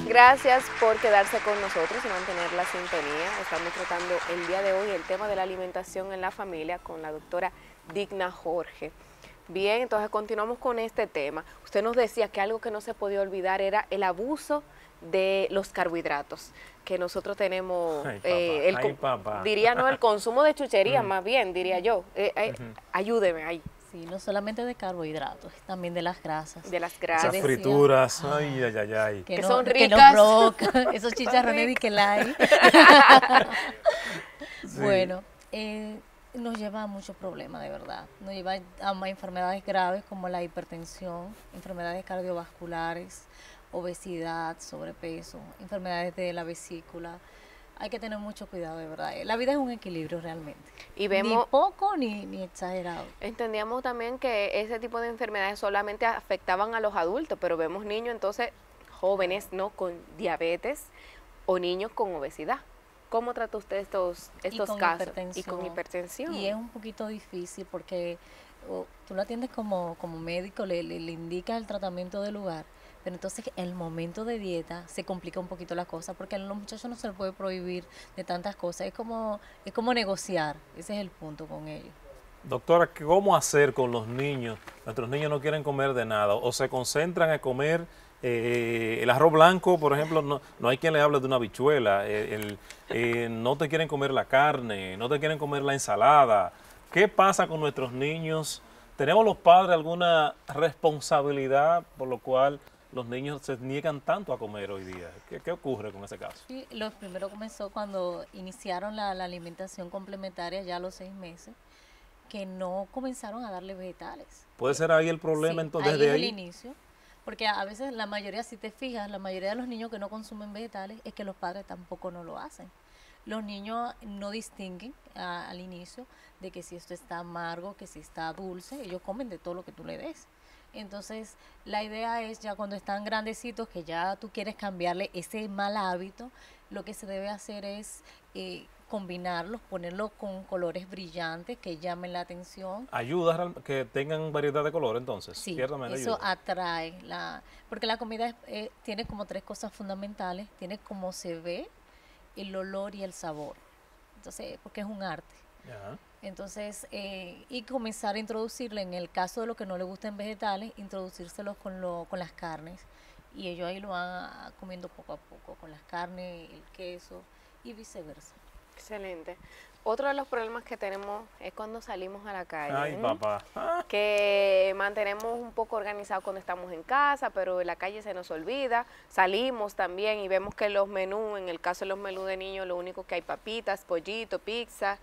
Gracias por quedarse con nosotros y mantener la sintonía. Estamos tratando el día de hoy el tema de la alimentación en la familia con la doctora Digna Jorge. Bien, entonces continuamos con este tema. Usted nos decía que algo que no se podía olvidar era el abuso de los carbohidratos, que nosotros tenemos, papá. diría no, el consumo de chucherías más bien, diría yo. Ayúdeme ahí. Sí, no solamente de carbohidratos, también de las grasas. De las Esas grasas. frituras, ay. Que son Que nos ricas. provocan, esos chicharrones de que la hay. Sí. Bueno, nos lleva a muchos problemas, de verdad. Nos lleva a más enfermedades graves como la hipertensión, enfermedades cardiovasculares, obesidad, sobrepeso, enfermedades de la vesícula. Hay que tener mucho cuidado, de verdad. La vida es un equilibrio realmente. Y vemos, ni poco ni exagerado. entendíamos también que ese tipo de enfermedades solamente afectaban a los adultos, pero vemos niños entonces jóvenes, ¿no?, con diabetes o niños con obesidad. ¿Cómo trata usted estos casos? Y con hipertensión. Y es un poquito difícil porque tú lo atiendes como médico, le indicas el tratamiento del lugar, pero entonces el momento de dieta se complica un poquito la cosa porque a los muchachos no se les puede prohibir de tantas cosas. Es como negociar, ese es el punto con ellos. Doctora, ¿cómo hacer con los niños? Nuestros niños no quieren comer de nada o se concentran en comer el arroz blanco, por ejemplo, no hay quien le hable de una habichuela, no te quieren comer la carne, no te quieren comer la ensalada. ¿Qué pasa con nuestros niños? ¿Tenemos los padres alguna responsabilidad por lo cual los niños se niegan tanto a comer hoy día? ¿Qué ocurre con ese caso? Sí, lo primero comenzó cuando iniciaron la alimentación complementaria ya a los 6 meses, que no comenzaron a darle vegetales. ¿Puede ser ahí el problema Sí, entonces ahí desde es el ahí? inicio, porque a veces la mayoría, si te fijas, la mayoría de los niños que no consumen vegetales es que los padres tampoco no lo hacen. Los niños no distinguen al inicio de que si esto está amargo, que si está dulce, ellos comen de todo lo que tú le des. Entonces, la idea es ya cuando están grandecitos, que ya tú quieres cambiarle ese mal hábito, lo que se debe hacer es combinarlos, ponerlos con colores brillantes que llamen la atención. ¿Ayuda que tengan variedad de color entonces? Sí, Ciertamente eso ayuda. atrae, porque la comida tiene como 3 cosas fundamentales, tiene cómo se ve, el olor y el sabor. Entonces, porque es un arte. Ajá. Entonces, y comenzar a introducirle, en el caso de los que no les gusten vegetales, introducírselos con las carnes. Y ellos ahí lo van comiendo poco a poco, con las carnes, el queso y viceversa. Excelente. Otro de los problemas que tenemos es cuando salimos a la calle. Ay, papá. Que mantenemos un poco organizados cuando estamos en casa, pero en la calle se nos olvida. Salimos también y vemos que los menús, en el caso de los menús de niños, lo único que hay papitas, pollito, pizza.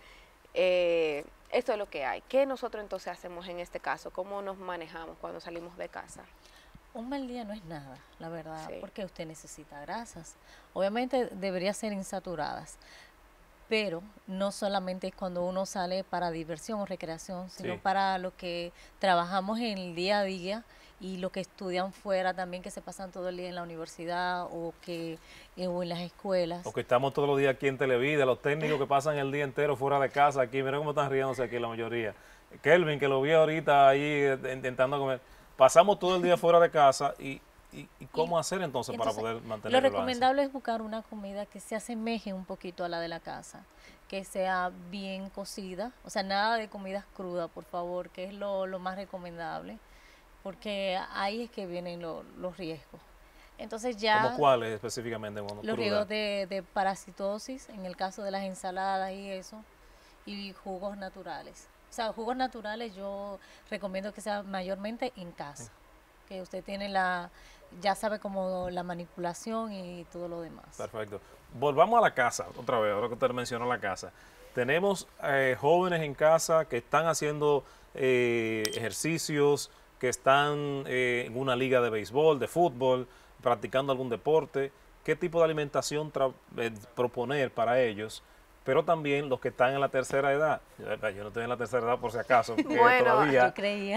Esto es lo que hay. ¿Qué nosotros entonces hacemos en este caso? ¿Cómo nos manejamos cuando salimos de casa? Un mal día no es nada, la verdad, Sí. porque usted necesita grasas. Obviamente debería ser insaturadas, pero no solamente es cuando uno sale para diversión o recreación, sino Sí. para lo que trabajamos en el día a día y lo que estudian fuera también, que se pasan todo el día en la universidad o en las escuelas. O que estamos todos los días aquí en Televida, los técnicos que pasan el día entero fuera de casa aquí, mira cómo están riéndose aquí la mayoría. Kelvin, que lo vi ahorita ahí intentando comer. Pasamos todo el día fuera de casa y ¿cómo hacer entonces para poder mantener Lo el balance? recomendable es buscar una comida que se asemeje un poquito a la de la casa, que sea bien cocida, o sea, nada de comidas crudas, por favor, que es lo más recomendable, porque ahí es que vienen los riesgos. Entonces ya ¿Cómo cuáles específicamente? Bueno, los cruda. riesgos de parasitosis, en el caso de las ensaladas y eso, y jugos naturales. O sea, jugos naturales yo recomiendo que sea mayormente en casa, que usted tiene ya sabe como la manipulación y todo lo demás. Perfecto. Volvamos a la casa, otra vez, ahora que usted mencionó la casa. Tenemos jóvenes en casa que están haciendo ejercicios, que están en una liga de béisbol, de fútbol, practicando algún deporte. ¿Qué tipo de alimentación proponer para ellos? Pero también los que están en la tercera edad. Yo no estoy en la tercera edad por si acaso, porque Bueno, todavía... Yo creía.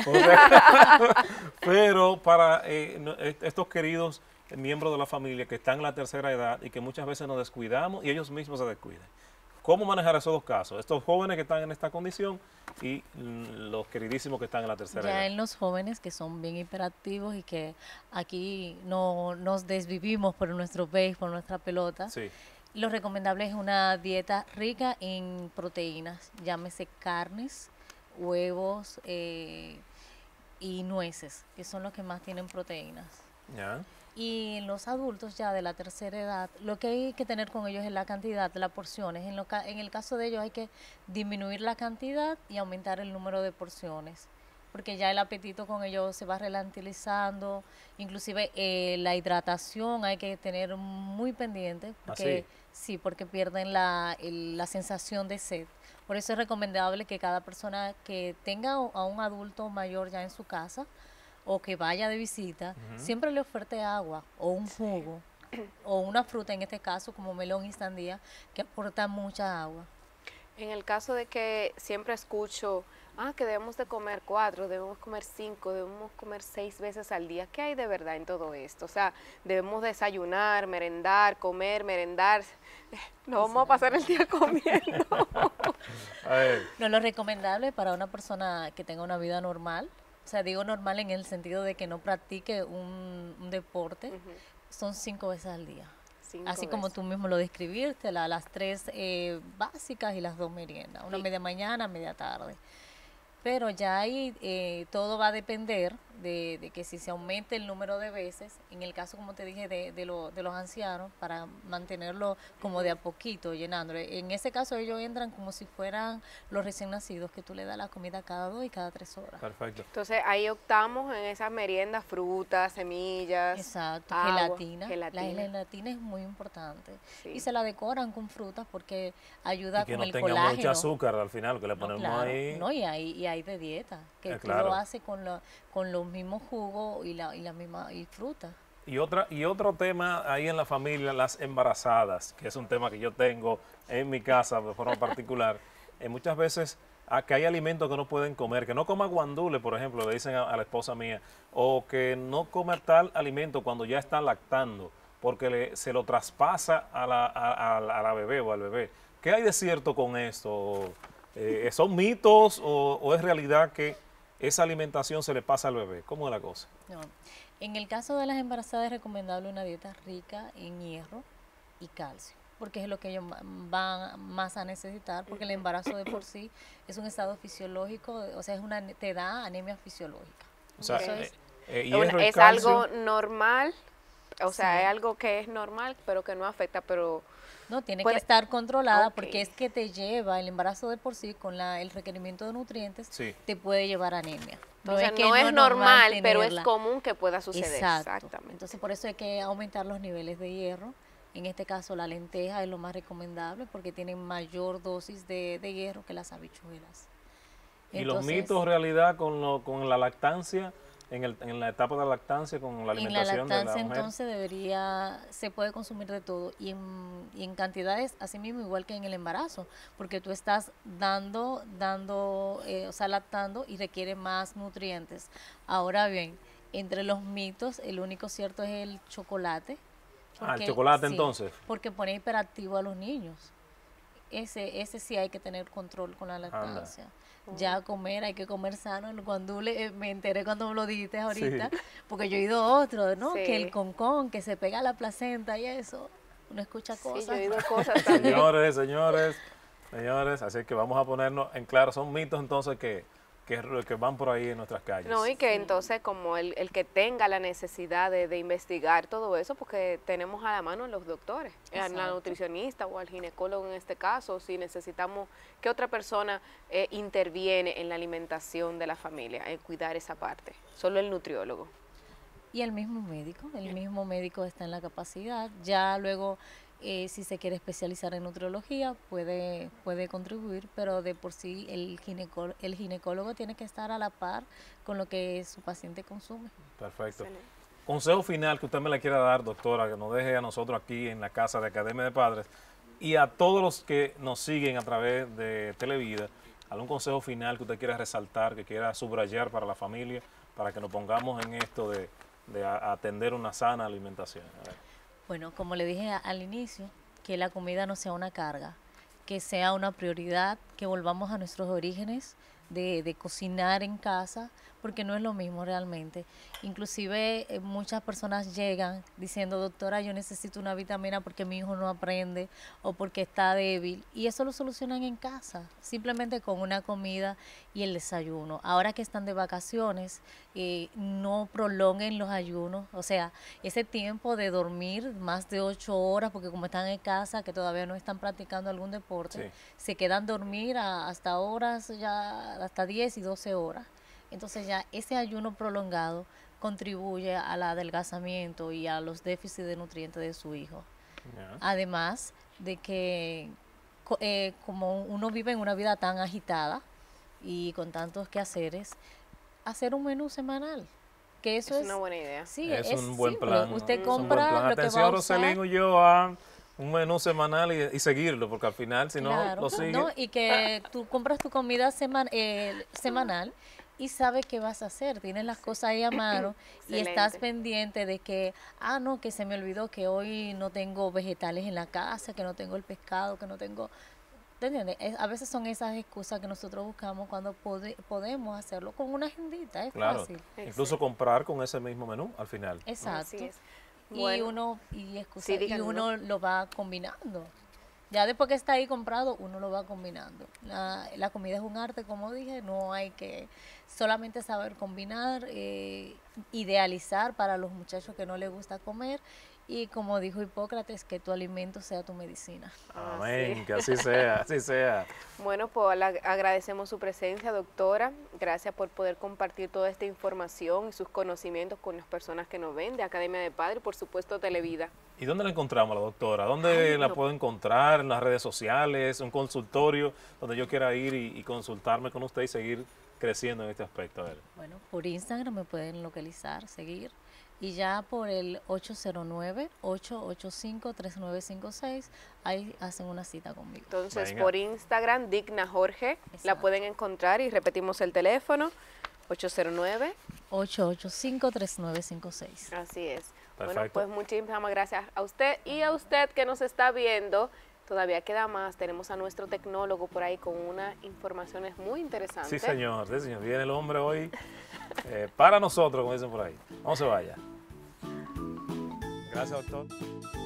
Pero para estos queridos miembros de la familia que están en la tercera edad y que muchas veces nos descuidamos y ellos mismos se descuidan. ¿Cómo manejar esos dos casos? Estos jóvenes que están en esta condición y los queridísimos que están en la tercera Ya edad. en los jóvenes que son bien hiperactivos y que aquí no nos desvivimos por nuestro béisbol, por nuestra pelota, Sí, lo recomendable es una dieta rica en proteínas, llámese carnes, huevos y nueces, que son los que más tienen proteínas. ya. Y en los adultos ya de la tercera edad, lo que hay que tener con ellos es la cantidad, las porciones. En el caso de ellos hay que disminuir la cantidad y aumentar el número de porciones, porque ya el apetito con ellos se va relativizando, inclusive la hidratación hay que tener muy pendiente, porque sí, porque pierden la sensación de sed. Por eso es recomendable que cada persona que tenga a un adulto mayor ya en su casa, o que vaya de visita, siempre le oferte agua o un jugo o una fruta, en este caso como melón y sandía, que aporta mucha agua. En el caso de que siempre escucho, que debemos de comer 4, debemos comer 5, debemos comer 6 veces al día, ¿qué hay de verdad en todo esto? O sea, debemos desayunar, merendar, comer, merendar, no vamos a pasar el día comiendo. A ver, No, lo recomendable para una persona que tenga una vida normal, o sea, digo normal en el sentido de que no practique un deporte, son 5 veces al día. 5 Así como veces. tú mismo lo describiste, las 3 básicas y las 2 meriendas, una media mañana, media tarde. Pero ya ahí todo va a depender de que si se aumente el número de veces, en el caso, como te dije, de los ancianos, para mantenerlo como de a poquito, llenándolo. En ese caso ellos entran como si fueran los recién nacidos, que tú le das la comida cada 2 y cada 3 horas. perfecto. Entonces ahí optamos en esas meriendas, frutas, semillas, Exacto, agua, La gelatina. gelatina es muy importante. Sí. Y se la decoran con frutas porque ayuda Y que con no el tenga colágeno. mucha azúcar al final, que le No, ponemos claro. ahí. No, y hay de dieta, que tú Claro. lo haces con los mismos jugos y la misma fruta. Y otro tema ahí en la familia, las embarazadas, que es un tema que yo tengo en mi casa de forma particular. Muchas veces que hay alimentos que no pueden comer, que no coma guandule, por ejemplo, le dicen a la esposa mía, o que no comer tal alimento cuando ya está lactando, porque se lo traspasa a la bebé o al bebé. ¿Qué hay de cierto con esto? ¿Son mitos o es realidad que esa alimentación se le pasa al bebé? ¿Cómo es la cosa? No. En el caso de las embarazadas es recomendable una dieta rica en hierro y calcio, porque es lo que ellos van más a necesitar, porque el embarazo de por sí es un estado fisiológico, o sea, te da anemia fisiológica. O sea, Eso es hierro y Es calcio. algo normal, o sea, Sí. es algo que es normal, pero que no afecta, pero No, tiene puede- que estar controlada Ok. porque es que te lleva el embarazo de por sí con el requerimiento de nutrientes, Sí. te puede llevar anemia. entonces que no es normal, pero es tenerla. común que pueda suceder. Exacto. Exactamente. Entonces por eso hay que aumentar los niveles de hierro. En este caso la lenteja es lo más recomendable porque tienen mayor dosis de hierro que las habichuelas. Y los Entonces, mitos, realidad, con la lactancia, en la etapa de la lactancia, con la en la alimentación de la lactancia mujer. entonces se puede consumir de todo y en cantidades así mismo igual que en el embarazo, porque tú estás o sea, lactando y requiere más nutrientes. Ahora bien, entre los mitos, el único cierto es el chocolate. El chocolate sí, entonces. porque pone hiperactivo a los niños. Ese sí hay que tener control con la lactancia. Ya comer, hay que comer sano. Cuando me enteré cuando me lo dijiste ahorita, Sí. porque yo he oído otro, ¿no? Sí. Que el concón, que se pega a la placenta y eso. Uno escucha Sí, yo cosas. he oído cosas también. Señores, así que vamos a ponernos en claro. Son mitos entonces que van por ahí en nuestras calles. No, y que entonces como el que tenga la necesidad de investigar todo eso, porque tenemos a la mano a los doctores, a la Exacto. nutricionista o al ginecólogo en este caso, si necesitamos que otra persona interviene en la alimentación de la familia, en cuidar esa parte, solo el nutriólogo. Y el mismo médico está en la capacidad. Ya luego, si se quiere especializar en nutriología, puede contribuir, pero de por sí el ginecólogo tiene que estar a la par con lo que su paciente consume. Perfecto. Excelente. Consejo final que usted me le quiera dar, doctora, que nos deje a nosotros aquí en la casa de Academia de Padres y a todos los que nos siguen a través de Televida, algún consejo final que usted quiera resaltar, que quiera subrayar para la familia, para que nos pongamos en esto de atender una sana alimentación. A ver. Bueno, como le dije al inicio, que la comida no sea una carga, que sea una prioridad, que volvamos a nuestros orígenes de cocinar en casa, porque no es lo mismo realmente. Inclusive muchas personas llegan diciendo, doctora, yo necesito una vitamina porque mi hijo no aprende o porque está débil, y eso lo solucionan en casa, simplemente con una comida y el desayuno. Ahora que están de vacaciones, no prolonguen los ayunos, o sea, ese tiempo de dormir más de 8 horas, porque como están en casa, que todavía no están practicando algún deporte, se quedan dormir hasta horas, ya hasta 10 y 12 horas. Entonces ya ese ayuno prolongado contribuye al adelgazamiento y a los déficits de nutrientes de su hijo. Además de que como uno vive en una vida tan agitada y con tantos quehaceres, hacer un menú semanal. Que eso es una buena idea. Sí, es un simple. buen plan. Usted Es un buen compra plan. lo que va Atención, a usar. Roselín Ulloa, un menú semanal y seguirlo, porque al final, si Claro, no lo sigue... ¿no? Y que tú compras tu comida semanal y sabes qué vas a hacer, tienes las cosas ahí a mano y estás pendiente de que, no, que se me olvidó que hoy no tengo vegetales en la casa, que no tengo el pescado, que no tengo... ¿Te entiendes? A veces son esas excusas que nosotros buscamos cuando podemos hacerlo con una agendita, es fácil. Incluso comprar con ese mismo menú al final. Exacto. Bueno, y uno lo va combinando. Ya después que está ahí comprado, uno lo va combinando. La comida es un arte, como dije, no hay que solamente saber combinar, idealizar para los muchachos que no les gusta comer, y como dijo Hipócrates, que tu alimento sea tu medicina. Amén, que así sea, así sea. Bueno, pues agradecemos su presencia, doctora. Gracias por poder compartir toda esta información y sus conocimientos con las personas que nos ven de Academia de Padres y por supuesto Televida. ¿Y dónde la encontramos, la doctora? ¿Dónde la puedo encontrar? ¿En las redes sociales? ¿Un consultorio donde yo quiera ir y consultarme con usted y seguir creciendo en este aspecto? A ver. Bueno, por Instagram me pueden localizar, seguir. Y ya por el 809-885-3956, ahí hacen una cita conmigo. Entonces, por Instagram, Digna Jorge, la pueden encontrar y repetimos el teléfono, 809-885-3956. Así es. Perfecto. Bueno, pues muchísimas gracias a usted y a usted que nos está viendo. Todavía queda más, tenemos a nuestro tecnólogo por ahí con unas informaciones muy interesantes. Sí, señor, viene el hombre hoy para nosotros, como dicen por ahí. No se vaya. Gracias, doctor.